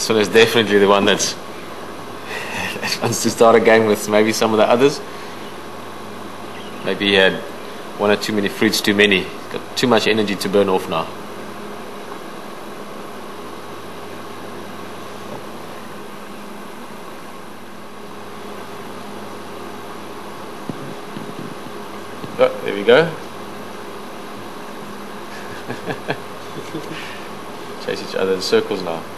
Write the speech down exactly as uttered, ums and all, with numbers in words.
This one is definitely the one that's that wants to start a game with maybe some of the others. Maybe he had one or too many fruits too many. He's got too much energy to burn off now. Oh, there we go. Chase each other in circles now.